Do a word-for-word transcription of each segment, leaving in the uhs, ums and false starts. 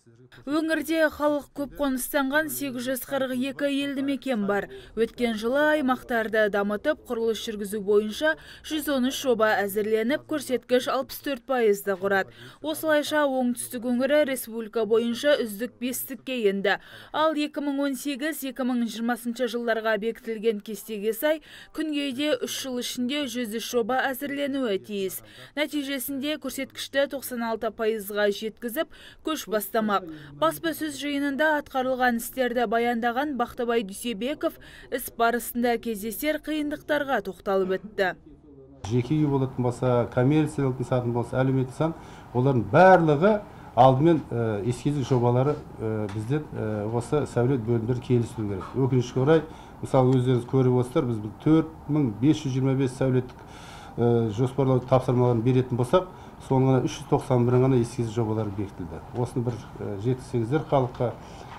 Өңірде халық көп қоныстанған сегіз жүз қырық екі елді мекен бар. Өткен жылы аймақтарды дамытып, құрылыс жүргізу бойынша жүз он үш жоба әзірленіп, көрсеткіш алпыс төрт пайызды құрады. Осылайша оңтүстік өңірі республика бойынша үздік бестікке енді. Ал екі мың он сегіз - екі мың жиырмасыншы жылдарға бекітілген кестеге сай, күнгейде үш жыл ішінде жүз үш жоба әзірленуі тиіс. Нәтижесінде көрсеткішті тоқсан алты пайызға жеткізіп, көш бастамақ. Баспасөз жиынында атқарылған істерді баяндаған Бақтыбай Дүйсебеков іс барысында кездесер қиындықтарға тоқталып өтті. Жеке үй болатын болса, коммерциялық нысатын болса, әлеуметтік нысан, олардың барлығы алдымен эскиздік жобалары бізден осы сәулет бөлімдері келісілу керек. Өкінішке орай, мысалы өздеріңіз көріп отырсыздар, біз төрт мың бес жүз жиырма бес сәулеттік жоспарлау тапсырмаларын беретін болсақ, соның ғана үш жүз тоқсан бір ғана эскиздік жобалары бекітілді. Осыны бір жеткізсеңіздер халыққа,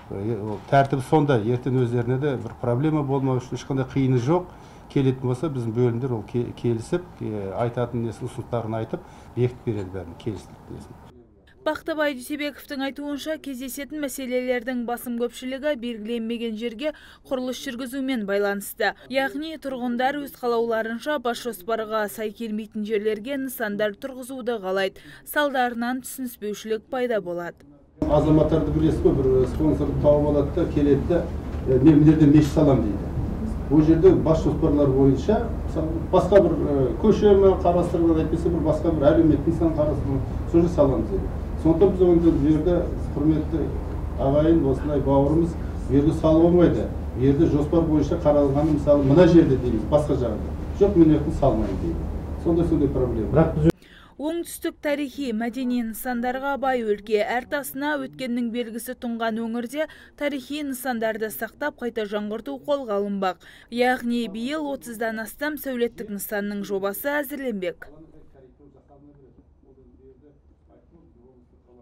тәртібі сонда, ертең өздеріне де бір проблема болмау үшін ешқандай қиыны жоқ. Келетін болса, біздің бөлімдер ол келісіп, айтатын ұсыныстарын айтып, бекітіп береді бәрін, келісіліп. Бақтыбай Дүйсебековтың айтуынша, кездесетін мәселелердің басым көпшілігі белгіленбеген жерге құрылыс жүргізумен байланысты. Яғни тұрғындар өз қалауларынша бас жоспарға сай келмейтін жерлерге нысандар тұрғызуды қалайды. Салдарынан түсініспеушілік пайда болады. Азаматтарды білесіз бе, бір спонсорды тауып алады да, келеді де, мен мына жерде мешіт салам дейді. Ол жерде бас жоспарлар бойынша басқа бір көше ме қарастырылған, әйтпесе бір басқа бір әлеуметтік нысан қарастырылған, сол жерде саламыз дейді. Сондықтан біз онда жерде құрметті ағайын, осындай бауырымыз жерде салып болмайды. Жерде жоспар бойынша қаралғаны, мысалы, мына жерде дейміз, басқа жағында. Жоқ, мен ертең салмайын дейді. Сондай-сондай проблема. Оңтүстік тарихи мәдени нысандарға бай өлке, әр тасына өткеннің белгісі тұнған өңірде тарихи нысандарды сақтап қайта жаңғырту қолға алынбақ. Яғни биыл отыздан астам сәулеттік нысанның жобасы әзірленбек.